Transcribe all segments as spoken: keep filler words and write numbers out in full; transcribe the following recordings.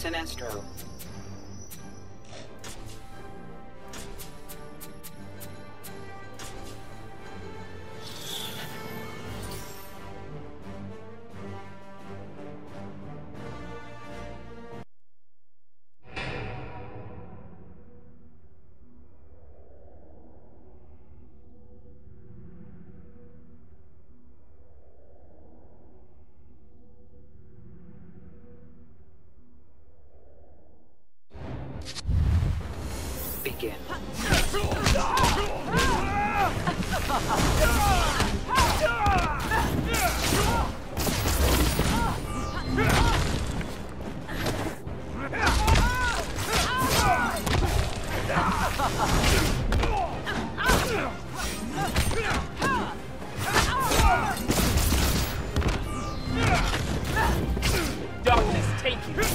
Sinestro. Begin. Darkness, take you.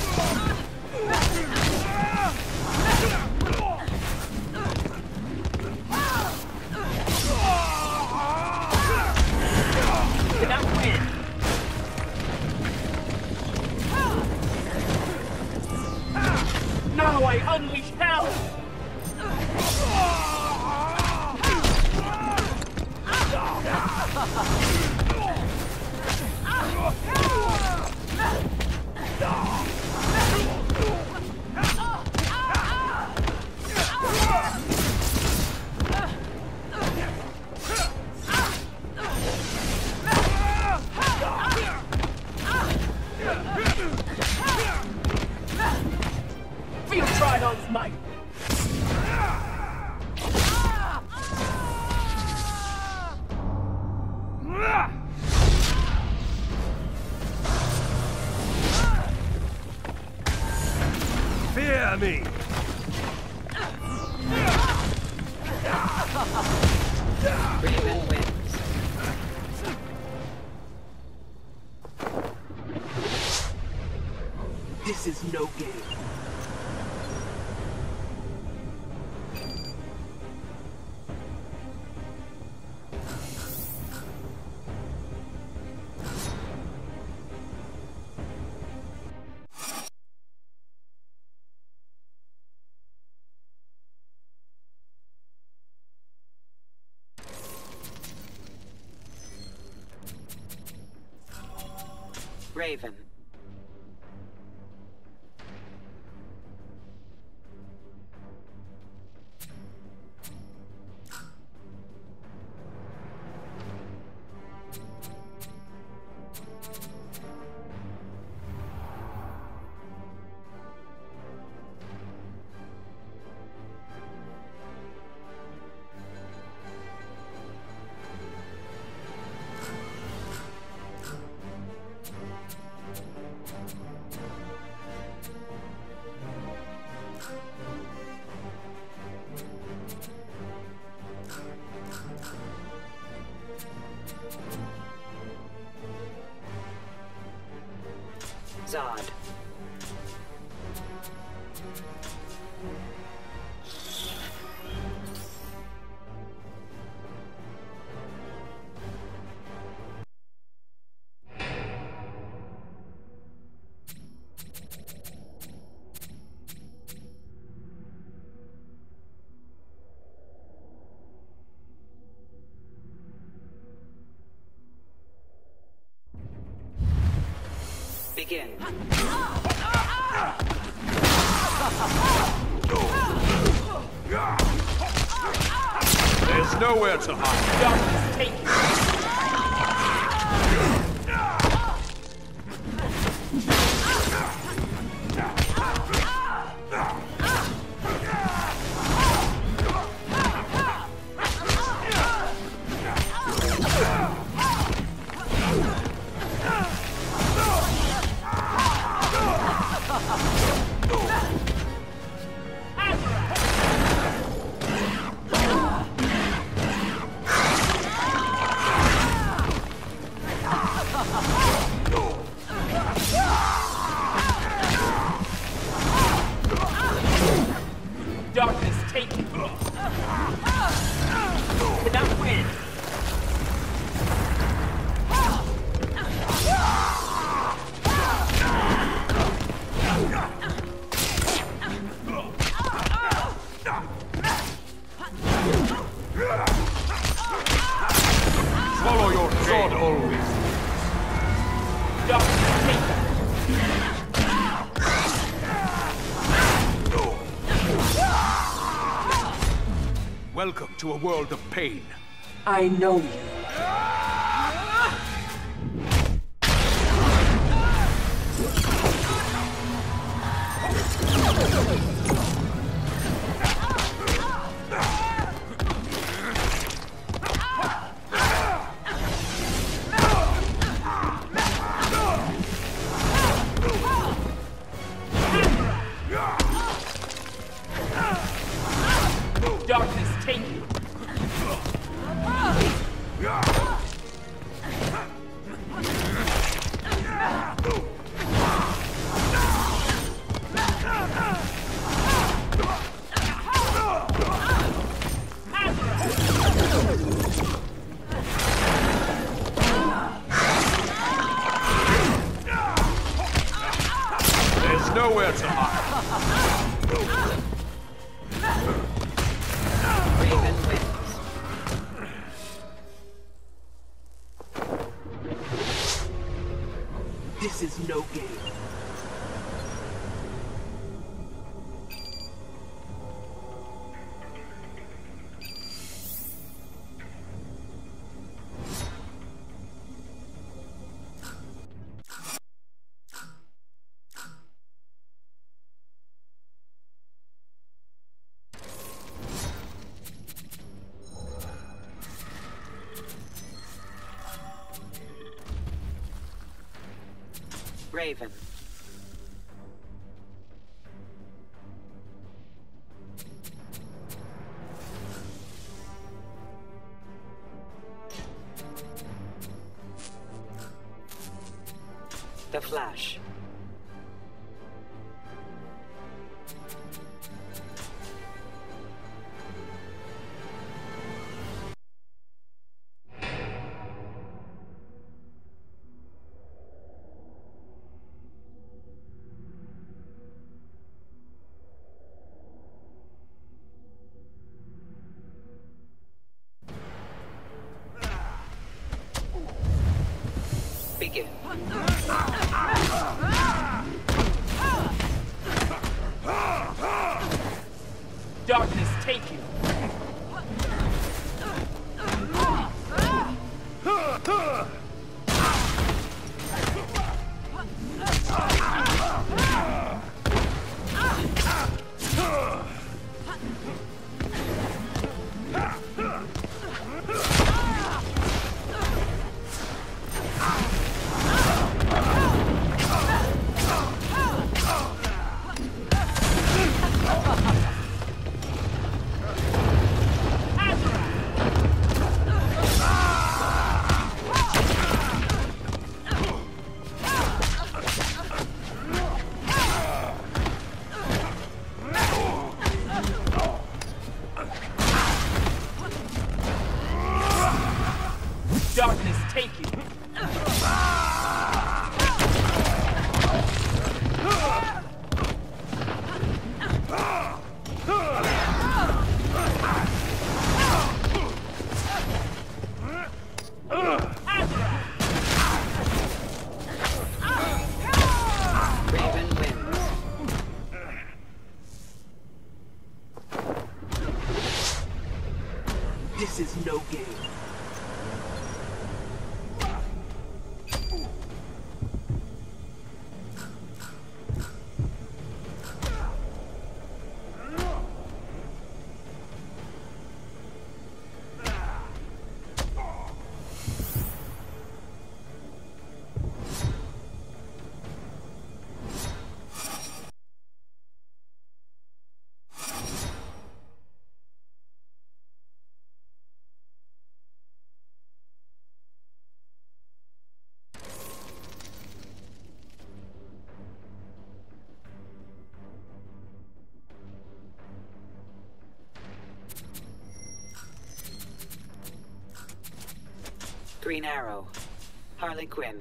Now I unleash hell! Feel Tridon's might! Fear me! Raven wins. This is no game. Raven. Zod. Begin. There's nowhere to hide. Darkness, take you. Zod. Ah! Welcome to a world of pain. I know you. Darkness, take you. There's nowhere to hide. Raven wins. This is no game. Raven. The Flash. Begin. Darkness, take you. Darkness, take you. Raven wins. This is no game. Green Arrow. Harley Quinn.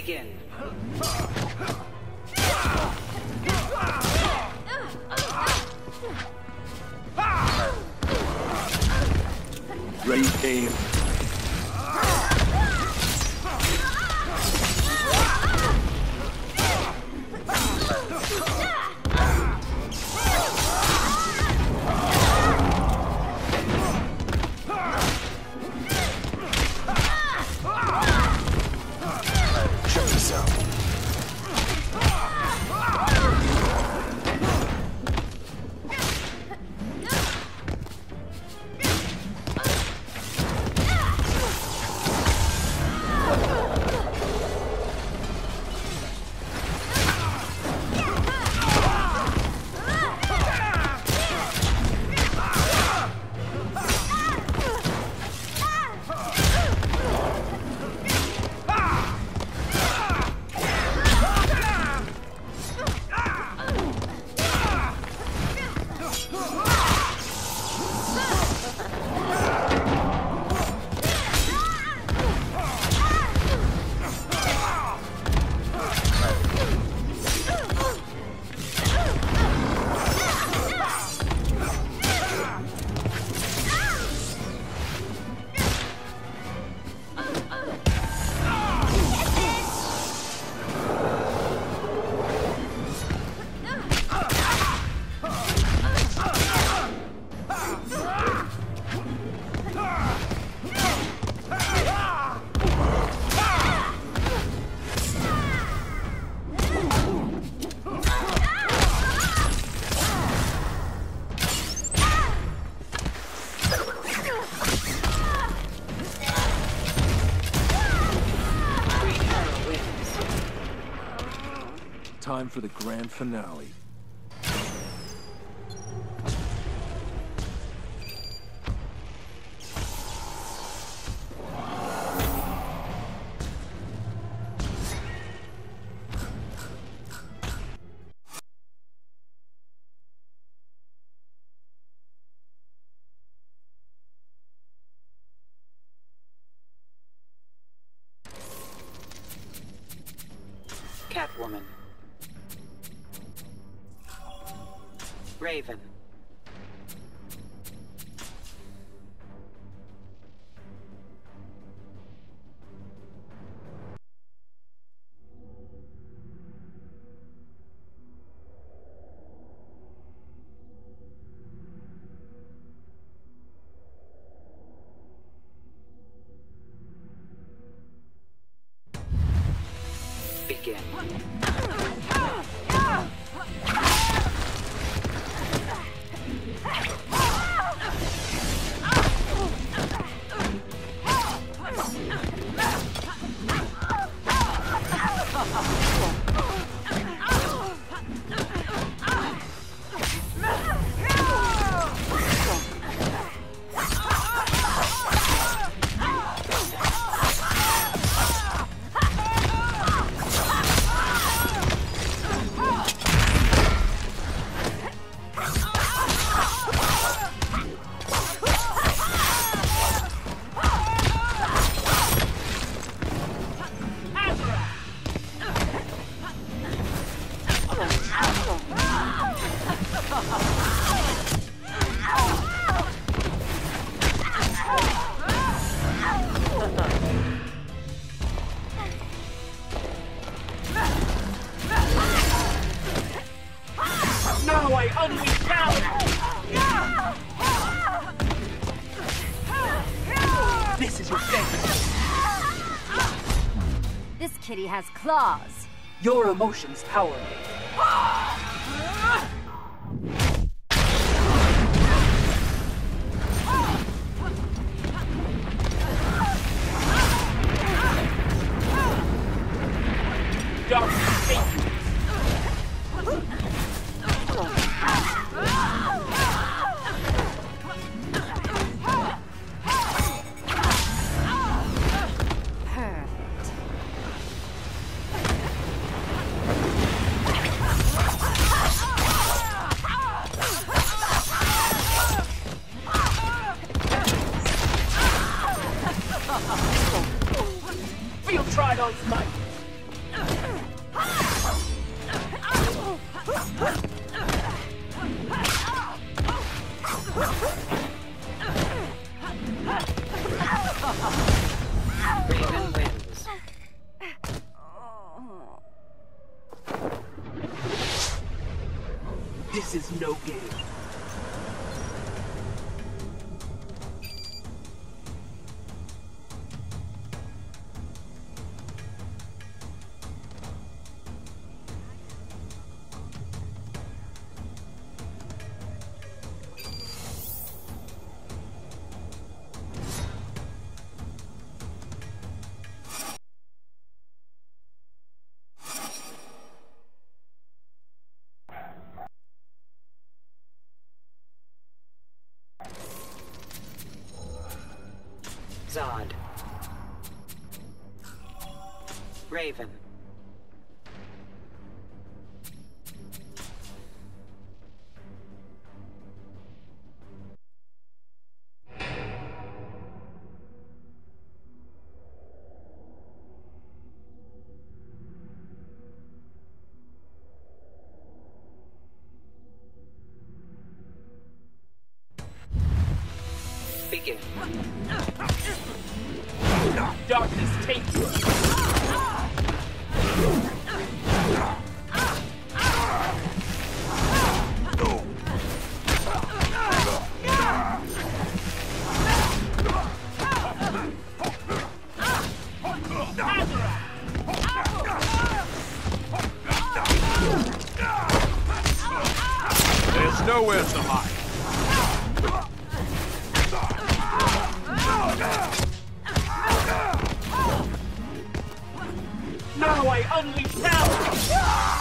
Begin. Ready, aim. Check this out. Time for the grand finale. Catwoman. Raven. Begin. Now I unleash power! This is your fate! This kitty has claws. Your emotions power me. Darkness, take you! Feel Tridon's might! Raven wins. This is no game. Zod. Raven. Begin. Darkness, take you. There's nowhere to hide. Now I unleash power!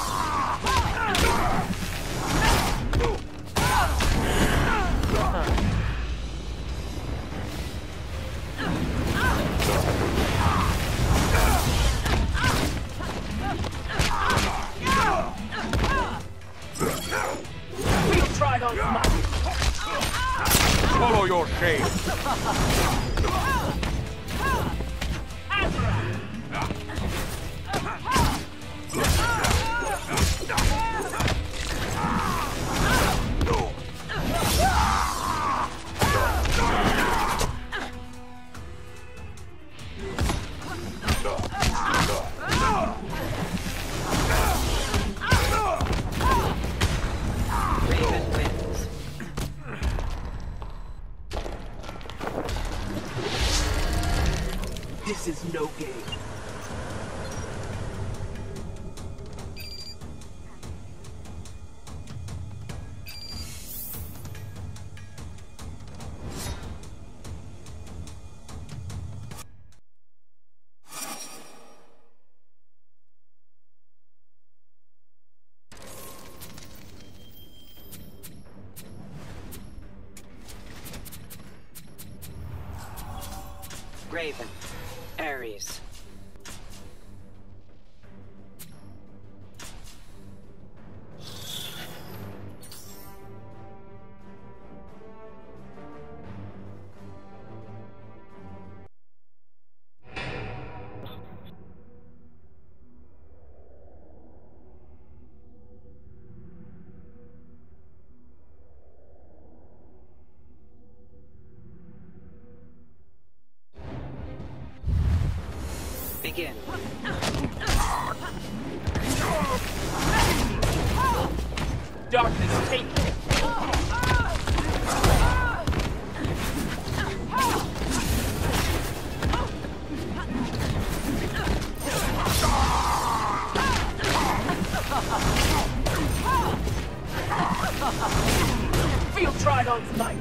We'll try it on smite. Follow your shame. Raven wins. This is no game. Raven. Ares. Begin. Darkness, take you. Feel tried on smite.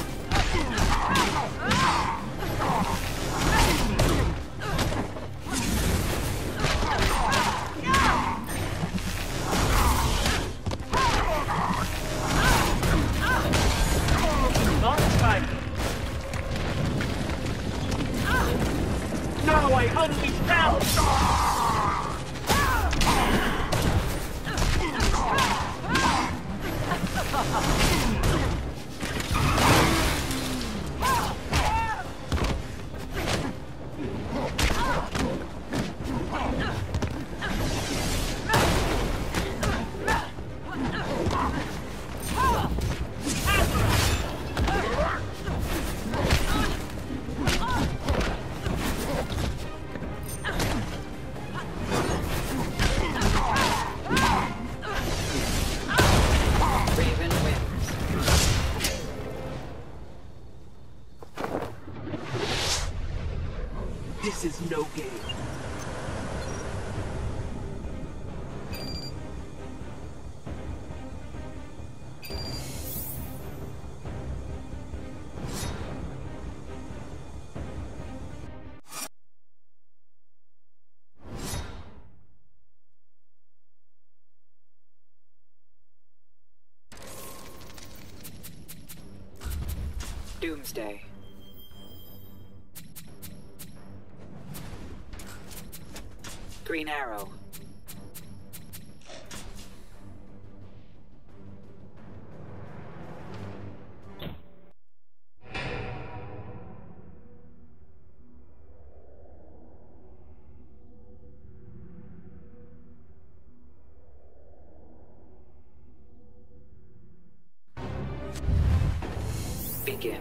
Now I unleash power! This is no game. Doomsday. Green Arrow. Begin.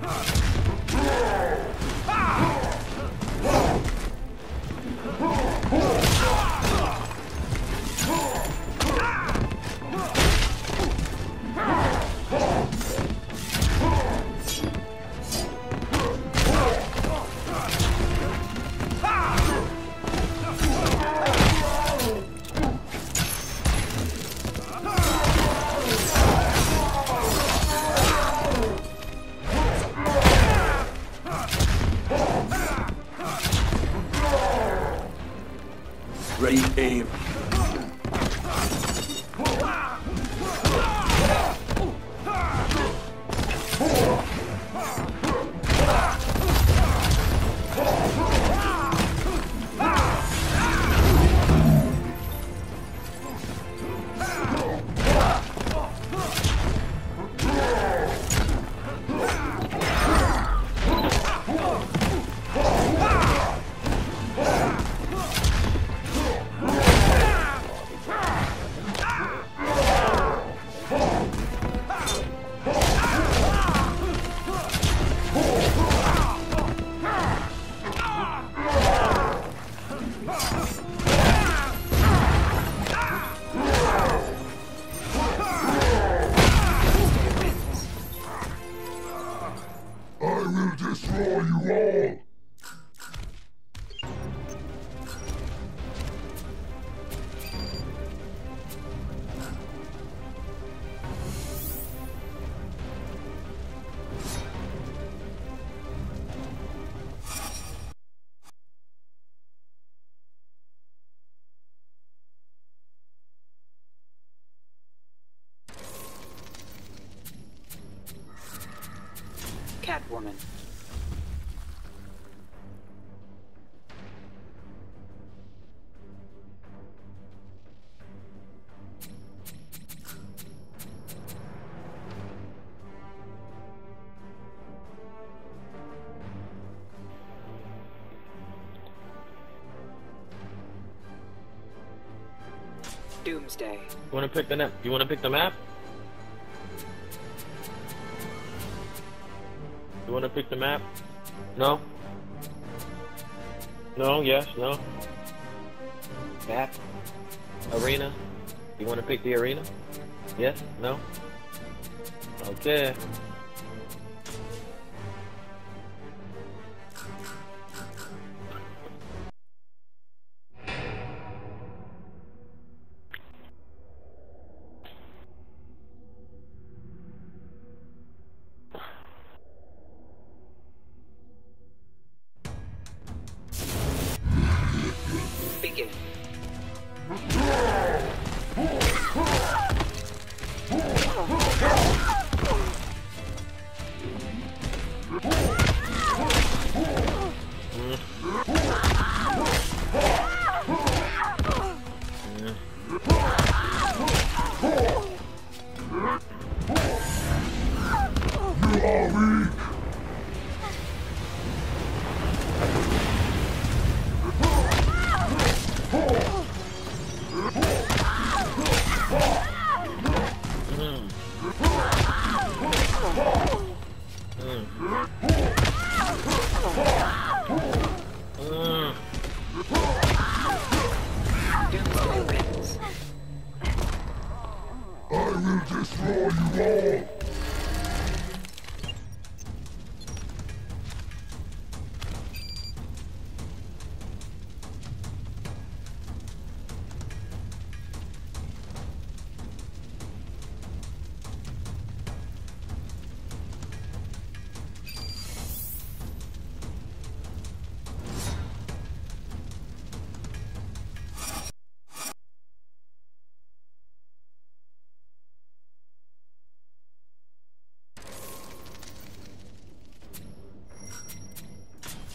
Ready, aim. Catwoman. Doomsday. You wanna pick the map? You wanna pick the map? You wanna pick the map? No? No, yes, no? Map? Arena? You wanna pick the arena? Yes? No? Okay. Begin.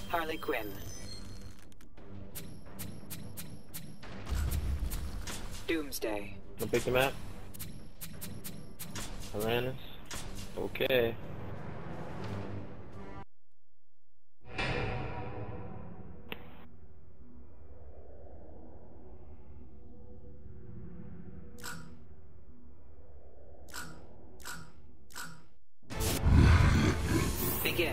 Harley Quinn. Doomsday. Wanna pick the map? Atlantis. Okay. Begin.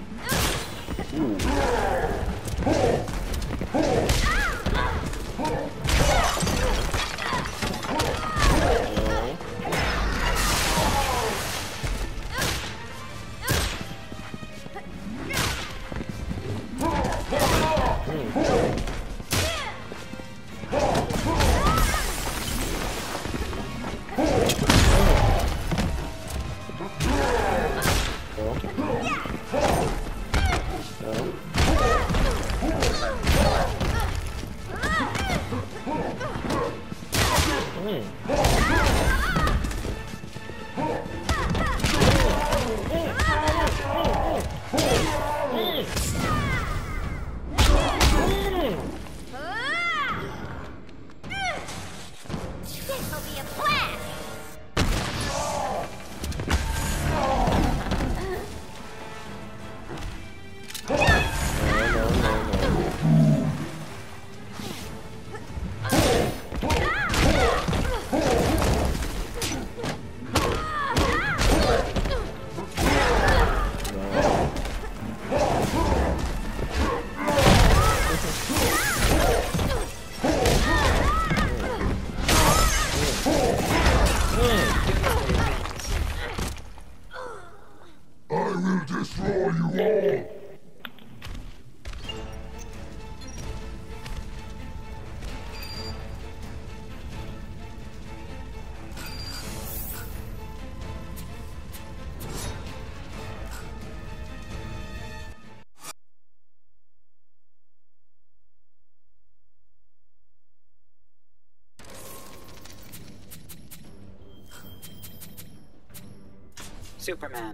Superman.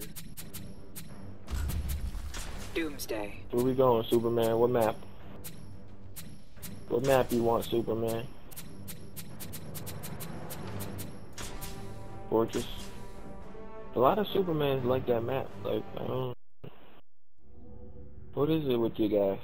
Doomsday. Where we going, Superman? What map? What map you want, Superman? Fortress. A lot of Supermans like that map. Like, I don't. What is it with you guys?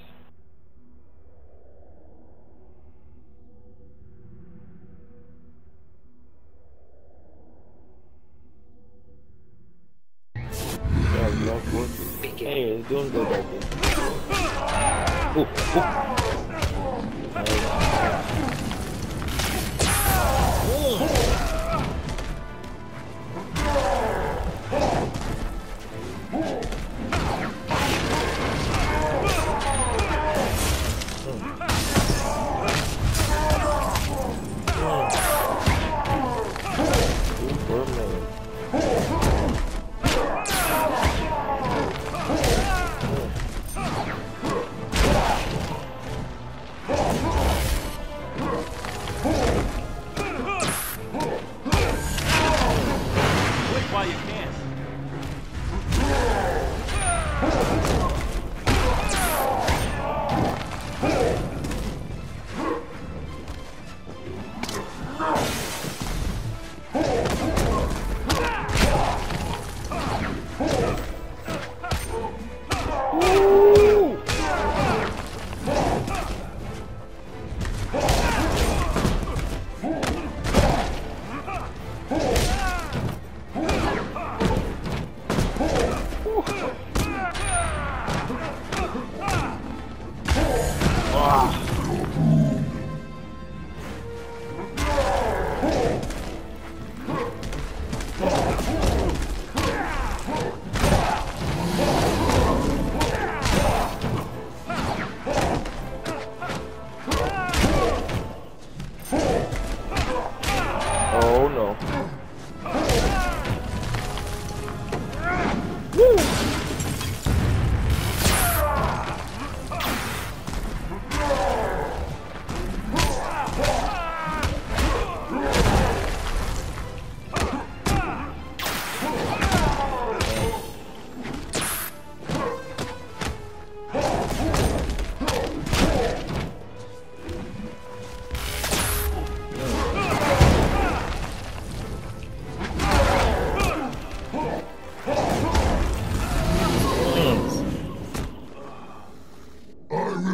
Hey, it's Doomsday back there. Ooh, ooh. While you can. Oh no. Woo!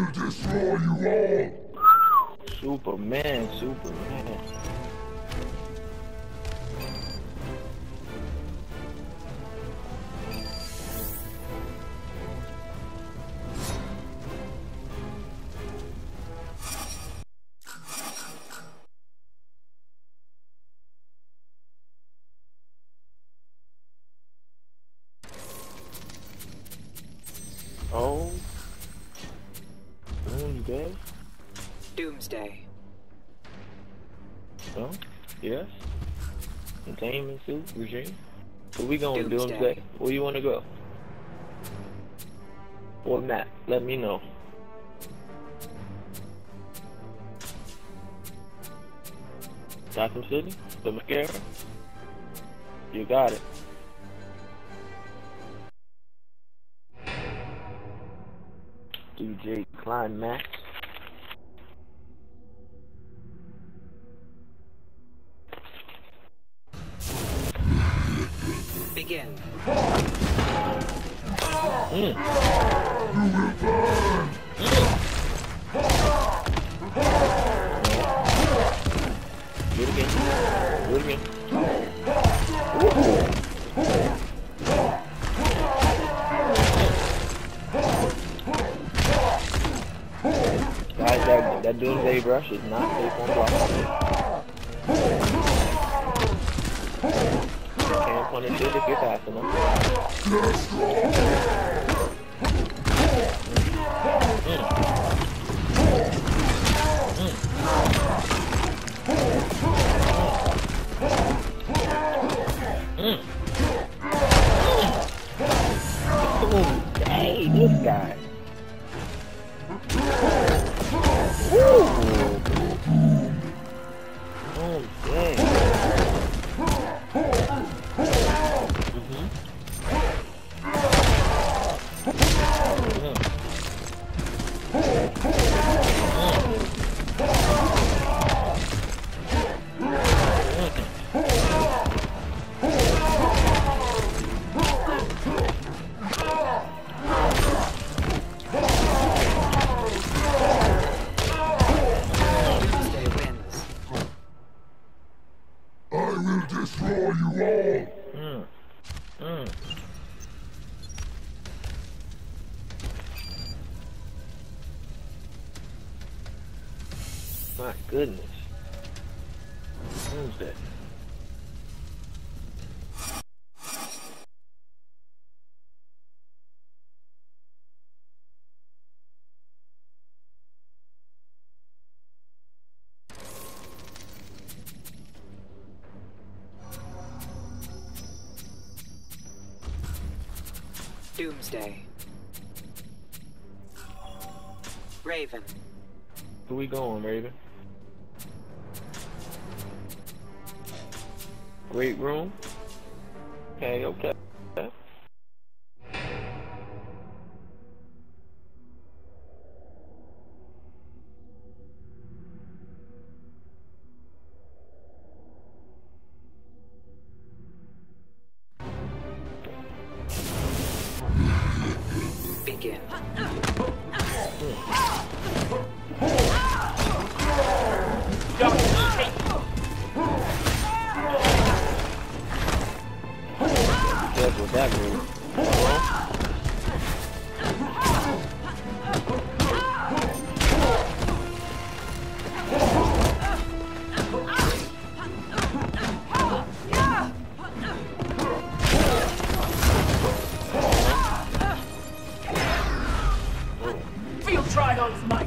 destroy you all. Superman, Superman. Oh. Doomsday? Doomsday. Oh, yes. Containment suit regime. Where we going, Doomsday. Doomsday? Where you want to go? What map? Let me know. Gotham City? The Mascara? You got it. D J Climax. Begin. Mm. Do it again. Do it again. Ooh. Guys, that, that Doomsday brush is not safe on block. Can't punish it if you're fast enough. Mm. Mm. Mm. Mm. Hey, this guy. Woo! Oh, dang. Mm-hmm. Destroy you all. Mm. Mm. My goodness. Who's that? Doomsday. Raven. Where we going, Raven? Great room? Okay, okay. Begin. Careful with that move. Field tried on his mic.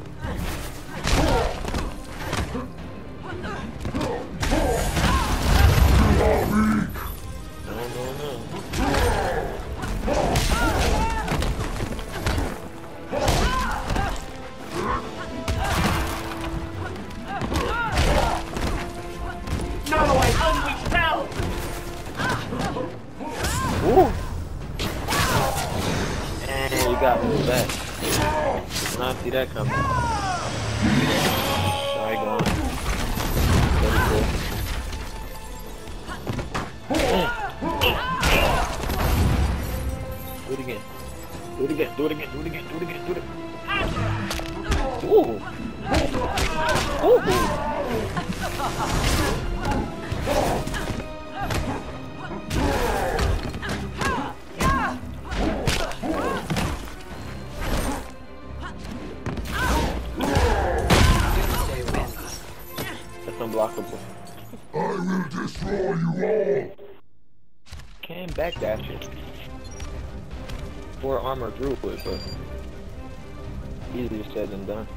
Ooh. And you got me back. Did not see that coming. Sorry, gone. Very cool. Mm. Do it again. Do it again. Do it again. Do it again. Do it again. Do it. unblockable. I will destroy you all. Can backdash it. Four armor through it, but easier said than done.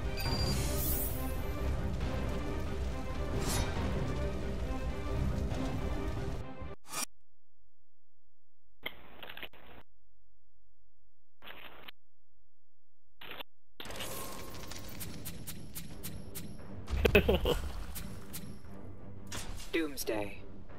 Doomsday.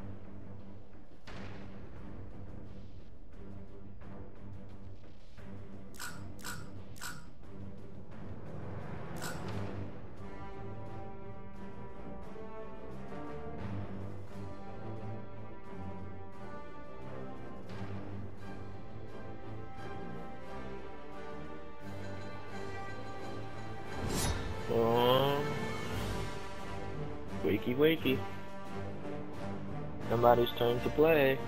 Um, wakey wakey. Somebody's turn to play.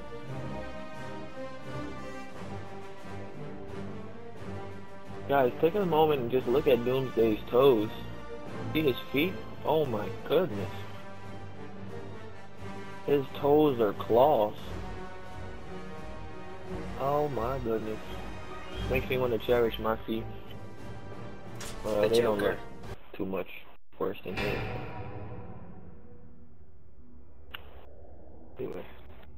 Guys, take a moment and just look at Doomsday's toes. See his feet? Oh my goodness. His toes are claws. Oh my goodness. Makes me want to cherish my feet. Uh, The they don't Joker. look too much worse than his. Anyway.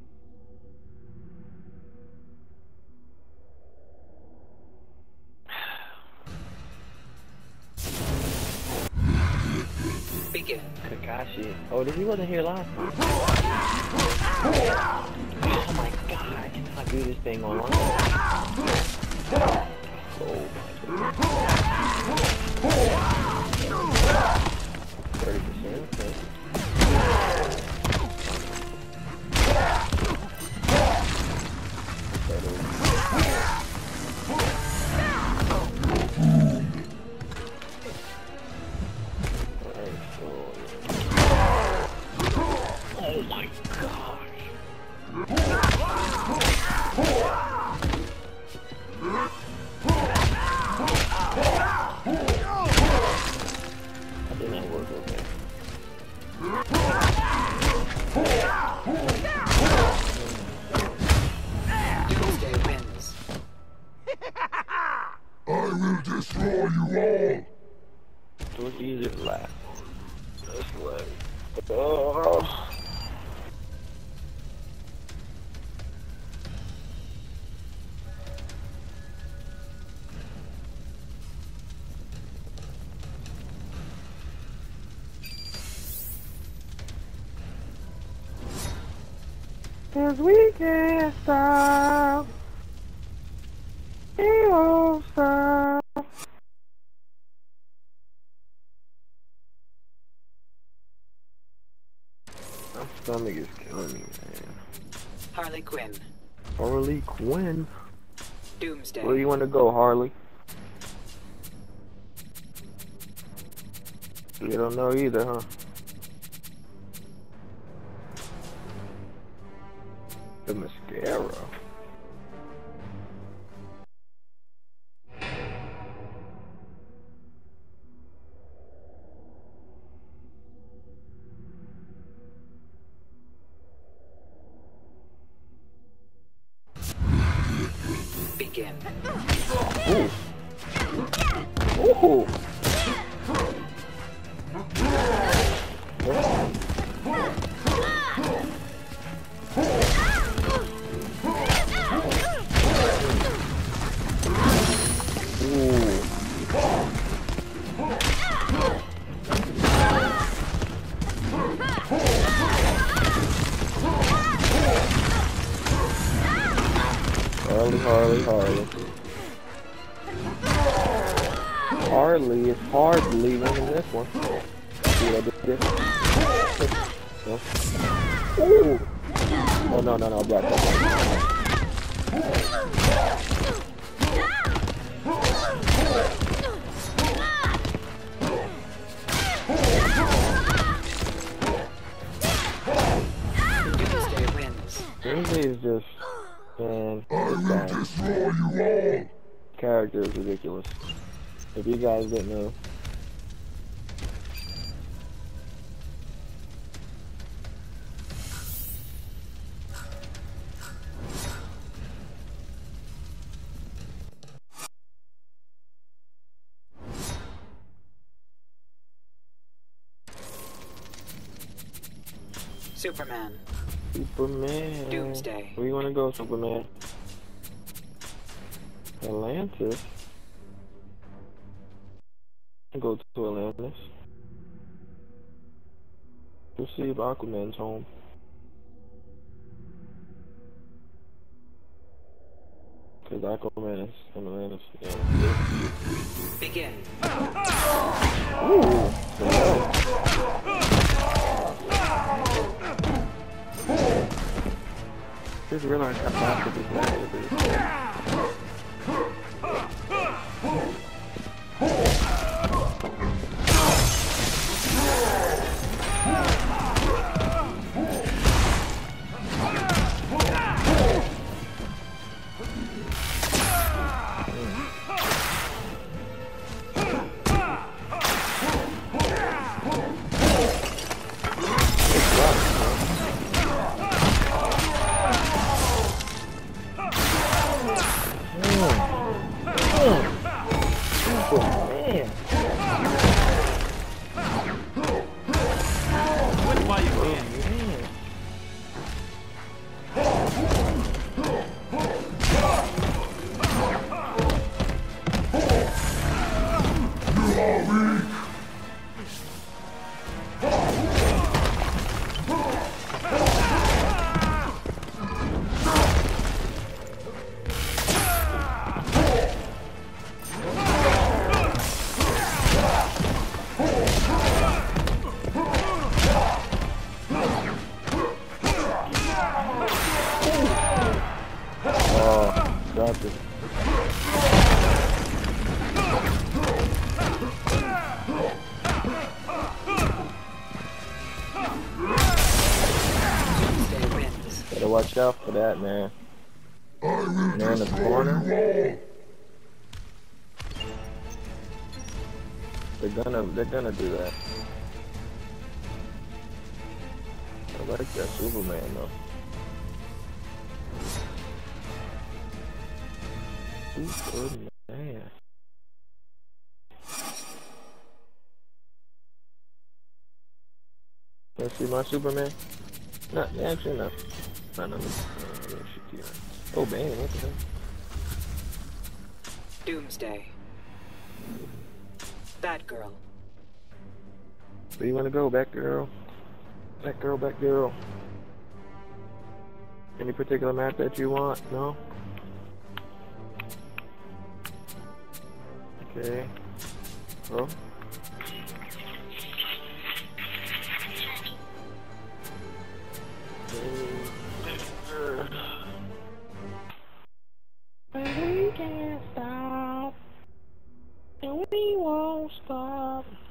Begin. Kakashi. Oh, he wasn't here last time. Oh my god, I cannot do this thing online. Oh my god. thirty percent, okay. Oh my gosh. That did not work okay. Doomsday wins. I will destroy you all. It was easier to laugh. This way. Oh. Cause we can't stop. We won't stop. My stomach is killing me, man. Harley Quinn. Harley Quinn? Doomsday. Where do you want to go, Harley? You don't know either, huh? The mascara. Begin. Ooh. Ooh. Harley, Harley, Harley. Harley is hardly winning this one. See what I did this? No. Ooh. Oh no no no, block that. Doomsday wins. Doomsday is just, man, I will this guy. destroy you all. Character is ridiculous. If you guys didn't know. Superman. Superman. Doomsday. Where you wanna go, Superman? Atlantis? Go to Atlantis. We'll see if Aquaman's home. Cause Aquaman is in Atlantis. Yeah. Begin. Ooh. Just realized how fast this matchup is. Better watch out for that, man. And they're in the corner. They're gonna, they're gonna do that. I like that Superman though. Superman. Let's see my Superman. Not actually, no. No, no, no. Oh, bang! What the hell? Doomsday. Batgirl. Where you wanna go, Batgirl? Batgirl, Batgirl. Any particular map that you want? No? Okay. Well. We can't stop, and we won't stop.